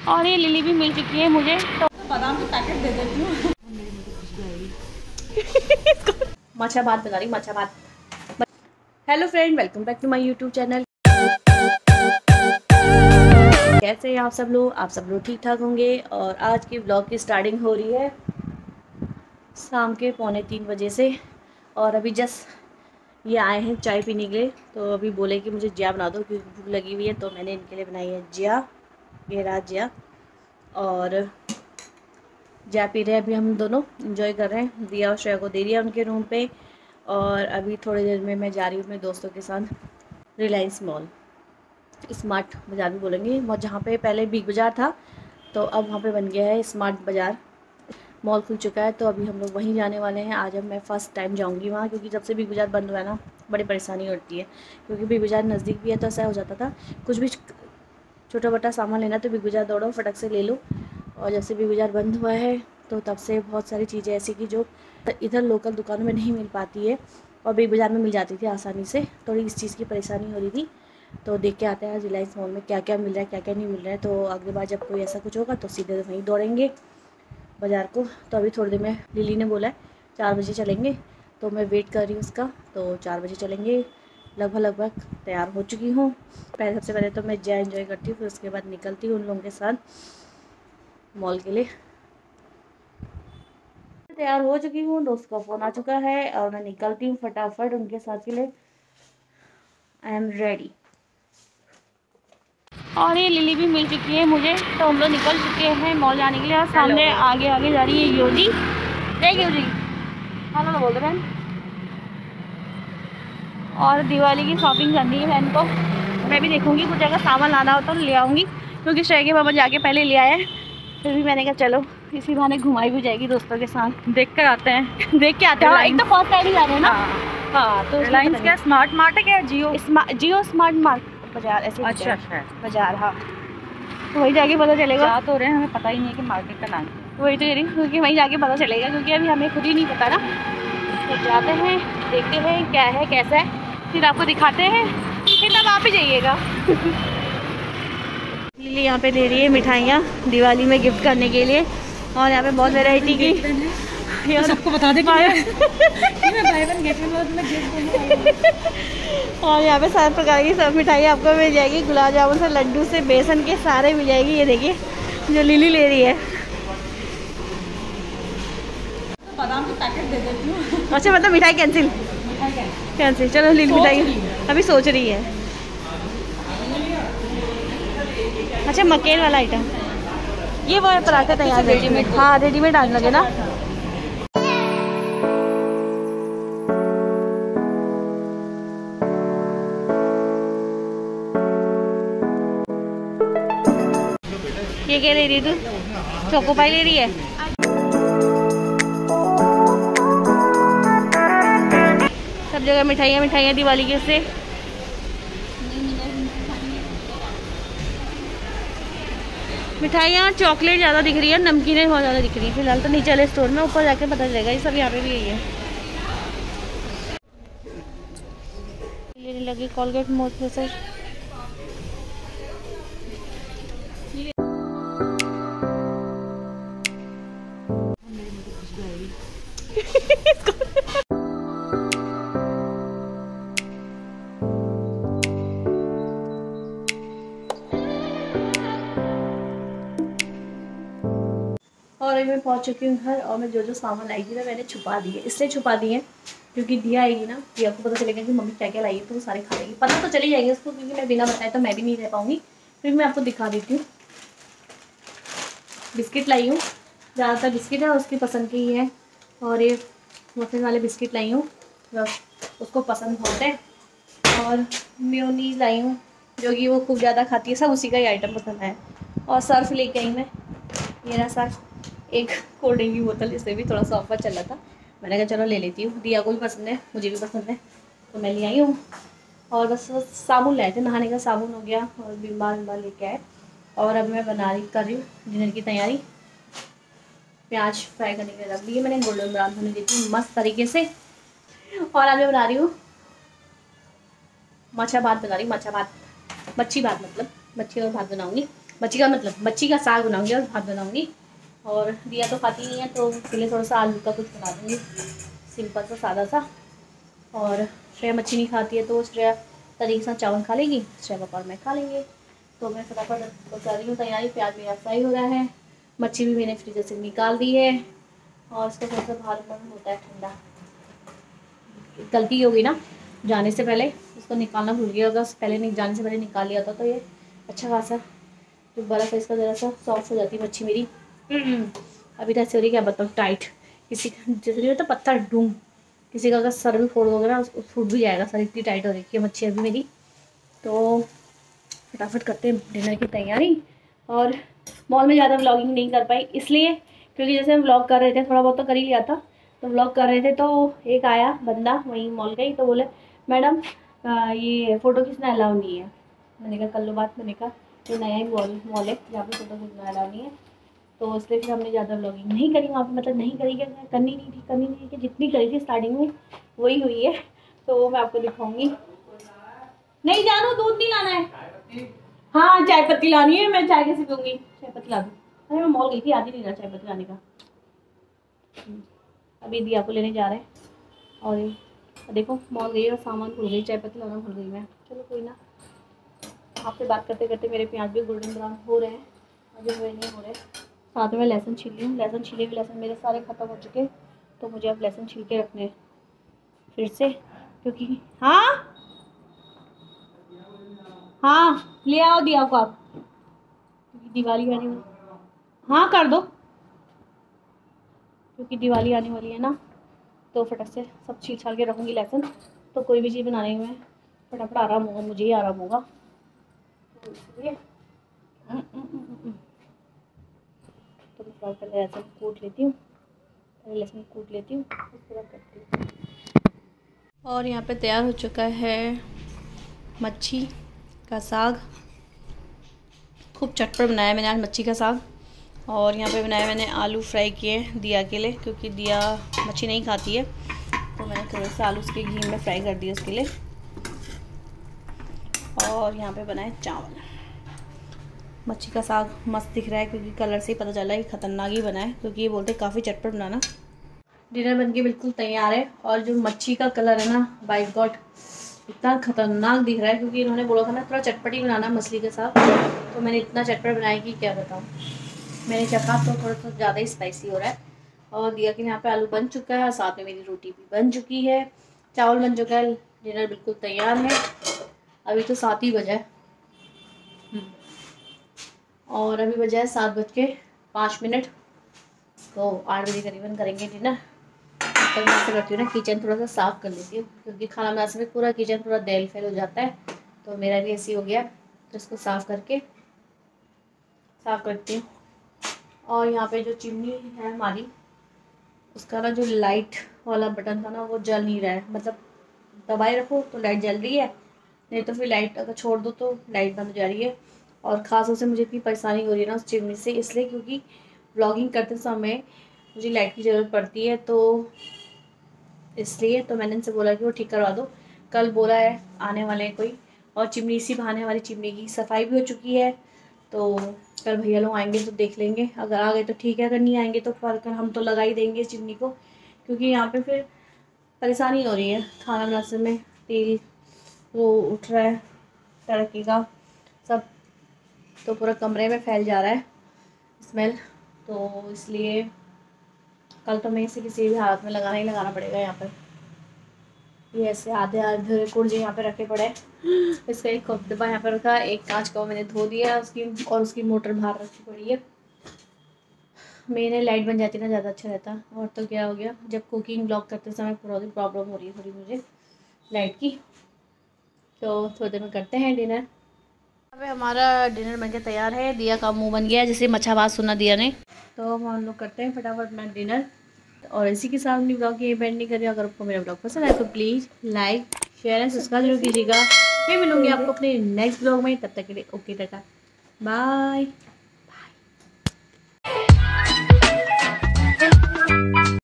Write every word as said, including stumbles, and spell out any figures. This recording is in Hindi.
और ये लिली भी मिल चुकी है मुझे, तो बादाम के पैकेट दे देती हूँ। मच्छा भात बना रही, मच्छा भात। Hello friend, welcome back to my YouTube channel. कैसे हैं आप सब लोग? आप सब लोग ठीक ठाक होंगे। और आज की व्लॉग की स्टार्टिंग हो रही है शाम के पौने तीन बजे से। और अभी जस्ट ये आए हैं चाय पीने के लिए, तो अभी बोले कि मुझे जिया बना दो क्योंकि भूख लगी हुई है, तो मैंने इनके लिए बनाई है जिया। ये रहा जिया, और जिया पी रहे हैं अभी हम दोनों, एंजॉय कर रहे हैं। दिया और श्रेया को दे दिया उनके रूम पे। और अभी थोड़ी देर में मैं जा रही हूँ अपने दोस्तों के साथ रिलायंस मॉल, स्मार्ट बाज़ार भी बोलेंगे, जहाँ पे पहले बिग बाज़ार था तो अब वहाँ पे बन गया है स्मार्ट बाज़ार। मॉल खुल चुका है, तो अभी हम लोग वहीं जाने वाले हैं। आज अब मैं फ़र्स्ट टाइम जाऊँगी वहाँ, क्योंकि जब से बिग बाज़ार बंद हुआ है ना, बड़ी परेशानी होती है। क्योंकि बिग बाज़ार नज़दीक भी है, तो ऐसा हो जाता था कुछ भी छोटा मोटा सामान लेना तो बिग बाज़ार दौड़ो, फटक से ले लो। और जब से बिग बाज़ार बंद हुआ है तो तब से बहुत सारी चीज़ें ऐसी कि जो इधर लोकल दुकानों में नहीं मिल पाती है और बिग बाज़ार में मिल जाती थी आसानी से। थोड़ी इस चीज़ की परेशानी हो रही थी, तो देख के आते हैं रिलायंस मॉल में क्या क्या मिल रहा है, क्या क्या नहीं मिल रहा है। तो अगली बार जब कोई ऐसा कुछ होगा तो सीधे वहीं दौड़ेंगे बाज़ार को। तो अभी थोड़ी देर में लिली ने बोला है चार बजे चलेंगे, तो मैं वेट कर रही हूँ उसका। तो चार बजे चलेंगे, लगभग लगभग तैयार हो चुकी हूँ। पहले सबसे पहले तो मैं जया एंजॉय करती हूँ, फिर उसके बाद निकलती हूँ उन लोगों के साथ मॉल के लिए। तैयार हो चुकी हूँ, दोस्त का फ़ोन आ चुका है और मैं निकलती हूँ फटाफट उनके साथ के लिए। I am ready. और ये लिली भी मिल चुकी है मुझे, तो हम लोग निकल चुके हैं मॉल जाने के लिए। और सामने आगे आगे जा रही है योजी। देख योजी, हाँ ना बोल रहे हैं। और दिवाली की शॉपिंग करनी है बहन को। मैं भी देखूंगी कुछ अगर सामान लाना हो तो ले आऊँगी, क्योंकि श्रेया के मामा जाके पहले ले आए। फिर भी मैंने कहा चलो इसी बहाने घुमाई भी जाएगी दोस्तों के साथ। देख कर आते हैं देख के आते हैं। एक तो फर्स्ट टाइम ही जा रहे हैं ना। हाँ, तो रिलायंस क्या स्मार्ट मार्ट है क्या? जियो जियो स्मार्ट मार्ट बाजार ऐसे। अच्छा अच्छा बाजार, हाँ, तो वहीं जाके पता चलेगा। जा तो रहे हैं, हमें पता ही नहीं है कि मार्केट का नाम। वही तो कह रही हूँ, क्योंकि वहीं जाके पता चलेगा, क्योंकि अभी हमें खुद ही नहीं पता ना। तो जाते हैं, देखते हैं क्या है कैसा है, फिर आपको दिखाते हैं, फिर तब आप ही जाइएगा। लिली यहाँ पे दे रही है मिठाइयाँ दिवाली में गिफ्ट करने के लिए। और यहाँ पे बहुत वैरायटी की, सबको बता दे और यहाँ पे सारे प्रकार की सब मिठाई आपको मिल जाएगी। गुलाब जामुन से लड्डू से बेसन के सारे मिल जाएगी। ये देखिए जो लिली ले रही है। बादाम के पैकेट दे देती हूँ। अच्छा, मतलब मिठाई कैंसिल कैंसिल चलो लिली मिठाई अभी सोच रही है। अच्छा, मकेन वाला आइटम, ये वो पराठा तैयार रेडीमेड। हाँ, रेडीमेड आने लगे ना। ये क्या ले रही है तू? चोको पाई ले रही है। सब जगह मिठाइयाँ मिठाइयाँ दिवाली के से। मिठाइयाँ चॉकलेट ज़्यादा दिख रही है, नमकीनें बहुत ज़्यादा दिख रही है फिलहाल तो। नीचे वाले स्टोर में, ऊपर जाके पता चलेगा। ये सब यहाँ पे भी यही है। लेने लगी कोलगेट मॉइस्चराइजर। और अभी मैं पहुंच चुकी हूँ घर, और मैं जो जो सामान लाई थी ना मैंने छुपा दिए। इसलिए छुपा दिए क्योंकि दिया आएगी ना, दिया को पता चलेगा कि मम्मी क्या क्या लाई है, तो वो सारे खा लेगी। पता तो चली जाएगी उसको, क्योंकि मैं बिना बताए तो मैं भी नहीं रह पाऊँगी। फिर मैं आपको दिखा देती हूँ। बिस्किट लाई हूँ, ज़्यादातर बिस्किट है उसकी पसंद की ही है। और ये मफिन वाले बिस्किट लाई हूँ, उसको पसंद बहुत है। और मेयोनीज लाई हूँ, जो कि वो खूब ज़्यादा खाती है, सब उसी का ही आइटम पसंद है। और सर्फ लेके आई मैं, ये रहा सर्फ। एक कोल्ड ड्रिंक की बोतल, इसमें भी थोड़ा सा ऑफर चल रहा था, मैंने कहा चलो ले लेती हूँ। दिया को भी पसंद है, मुझे भी पसंद है, तो मैं ले आई हूँ। और बस साबुन लाए थे, नहाने का साबुन हो गया, और बिम्बार बिम्बार लेके आए। और अब मैं बना रही कर रही हूँ डिनर की तैयारी। प्याज फ्राई करने के लिए रख दिए मैंने, गोल्डन ब्राउन होने देती हूँ मस्त तरीके से। और आज मैं बना रही हूँ मच्छा भात बना रही हूँ, मच्छा भात, मच्छी भात, मतलब मच्छी और भात बनाऊँगी। मच्छी का मतलब मच्छी का साग बनाऊँगी और भात बनाऊँगी। और दिया तो खाती नहीं है तो उसके लिए थोड़ा सा आलू का कुछ बना दूँगी, सिंपल सा सादा सा। और श्रेया मच्छी नहीं खाती है तो श्रेया तरीके से चावल खा लेगी, श्रेया पापा और मैं खा लेंगे। तो मैं फटाफट कर रही हूँ तैयारी। प्याज मेरा फ्राई हो गया है, मच्छी भी मैंने फ्रीजर से निकाल दी है और इसको थोड़ा सा बाहर मन होता है ठंडा। गलती हो गई ना, जाने से पहले इसको निकालना भूल गया, अगर पहले नहीं जाने से पहले निकाल लिया था तो ये अच्छा खासा जो बर्फ़ है इसका ज़रा सा सॉफ्ट हो जाती है मच्छी मेरी। अभी तो ऐसे हो रही क्या बताऊँ, टाइट, किसी जैसे नहीं होता पत्थर डूम, किसी का अगर सर भी फोड़ दोगे ना उस फूट भी जाएगा सर, इतनी टाइट हो रही है मच्छी अभी मेरी। तो फटाफट करते हैं डिनर की तैयारी। और मॉल में ज़्यादा व्लॉगिंग नहीं कर पाई इसलिए क्योंकि जैसे हम व्लॉग कर रहे थे, थोड़ा बहुत तो कर ही लिया था, तो व्लॉग कर रहे थे तो एक आया बंदा वहीं मॉल गई तो बोले मैडम ये फ़ोटो खींचना अलाउ नहीं है। मैंने कहा कर लो बात। मैंने कहा ये नया ही मॉल मॉल है जहाँ पे फ़ोटो खींचना अलाउ नहीं है, तो इसलिए फिर हमने ज़्यादा व्लॉगिंग नहीं करी वहाँ पे। मतलब नहीं करी क्या, करनी नहीं थी करनी नहीं थी, जितनी करी थी स्टार्टिंग में वही हुई है, तो वो मैं आपको दिखाऊँगी। नहीं जानू दूध नहीं लाना है, हाँ चाय पत्ती लानी है, मैं चाय कैसे पीऊँगी, चाय पत्ती ला दूँ। अरे मैं मॉल गई थी, याद ही नहीं रहा चाय पत्ती लाने का। अभी दिया को लेने जा रहे हैं और देखो मॉल गई और सामान भूल गई, चाय पत्ती लाना भूल गई मैं। चलो कोई ना, आपसे बात करते करते मेरे प्याज भी गोल्डन ब्राउन हो रहे हैं, अभी हुए नहीं हो रहे। साथ में लहसुन छील ली हूँ, लहसुन छीले हुए लहसुन मेरे सारे ख़त्म हो चुके, तो मुझे अब लहसुन छील के रखने फिर से, क्योंकि हाँ हाँ ले आओ दिया को आप, क्योंकि दिवाली आने वाली, हाँ कर दो, क्योंकि दिवाली आने वाली है ना, तो फटक से सब छील छाल के रखूँगी लहसुन, तो कोई भी चीज़ बनाने में फटाफट आराम होगा, मुझे ही आराम होगा, तो इसलिए तो मैं पहले लहसुन कूट लेती हूँ, पहले लहसुन कूट लेती हूँ उसके बाद करती हूँ। और यहाँ पे तैयार हो चुका है मच्छी का साग, खूब चटपट बनाया मैंने आज मच्छी का साग। और यहाँ पे बनाया मैंने आलू फ्राई किए दिया के लिए, क्योंकि दिया मच्छी नहीं खाती है, तो मैंने थोड़े से आलू उसके घी में फ्राई कर दिए उसके लिए। और यहाँ पे बनाए चावल। मच्छी का साग मस्त दिख रहा है क्योंकि कलर से ही पता चला है कि ख़तरनाक ही बना है, क्योंकि ये बोलते काफ़ी चटपट बनाना। डिनर बनके बिल्कुल तैयार है और जो मच्छी का कलर है ना, बाय गॉड इतना ख़तरनाक दिख रहा है, क्योंकि इन्होंने बोला था ना थोड़ा चटपटी बनाना मछली के साथ, तो मैंने इतना चटपट बनाया कि क्या बताऊँ। मैंने चखा तो थोड़ा सा ज़्यादा ही स्पाइसी हो रहा है। और दिया कि यहाँ पे आलू बन चुका है, साथ में मेरी रोटी भी बन चुकी है, चावल बन चुका है, डिनर बिल्कुल तैयार है। अभी तो सात ही बजा है और अभी बजा है सात बज के पाँच मिनट, तो आठ बजे करीबन करेंगे डिनर। तो मैं ऐसे करती हूँ ना, किचन थोड़ा सा साफ़ कर लेती हूँ, क्योंकि खाना बनाने से पूरा किचन पूरा देल फैल हो जाता है, तो मेरा भी ऐसे ही हो गया, तो इसको साफ़ करके साफ़ करती हूँ। और यहाँ पे जो चिमनी है हमारी, उसका ना जो लाइट वाला बटन था ना वो जल नहीं रहा है, मतलब दबाए रखो तो लाइट जल रही है, नहीं तो फिर लाइट अगर छोड़ दो तो लाइट बंद हो जा रही है। और ख़ास से मुझे इतनी परेशानी हो रही है ना उस चिमनी से, इसलिए क्योंकि व्लॉगिंग करते समय मुझे लाइट की ज़रूरत पड़ती है, तो इसलिए तो मैंने इनसे बोला कि वो ठीक करवा दो। कल बोला है आने वाले कोई, और चिमनी इसी बहाने हमारी चिमनी की सफाई भी हो चुकी है, तो कल भैया लोग आएंगे तो देख लेंगे, अगर आ गए तो ठीक है, अगर नहीं आएंगे तो फिर हम तो लगा ही देंगे इस चिमनी को, क्योंकि यहाँ पे फिर परेशानी हो रही है खाना बनाने में, तेल वो उठ रहा है तरक्की का सब, तो पूरा कमरे में फैल जा रहा है स्मेल, तो इसलिए कल तो मैं इसे किसी भी हालत में लगाना ही लगाना पड़ेगा। यहाँ पर ये ऐसे आधे आधे कुर्जे यहाँ पे रखे पड़े, इसका एक डब्बा यहाँ पर रखा, एक कांच का मैंने धो दिया उसकी, और उसकी मोटर बाहर रखी पड़ी है। मेरे लाइट बन जाती ना ज़्यादा अच्छा रहता, और तो क्या हो गया, जब कुकिंग ब्लॉग करते समय पूरा दिन प्रॉब्लम हो रही है थोड़ी मुझे लाइट की। तो थोड़ी देर में करते हैं डिनर। अब हमारा डिनर बनके तैयार है, दिया का मुंह बन गया जैसे मच्छा बात सुना दिया ने, तो हम लोग करते हैं फटाफट अपना डिनर। और इसी के साथ अपनी ब्लॉग की एंड नहीं कर रही। अगर आपको मेरा ब्लॉग पसंद आए तो please like share and subscribe जरूर कीजिएगा। मैं मिलूंगी आपको अपने नेक्स्ट ब्लॉग में, तब तक के लिए ओके टाटा बाय।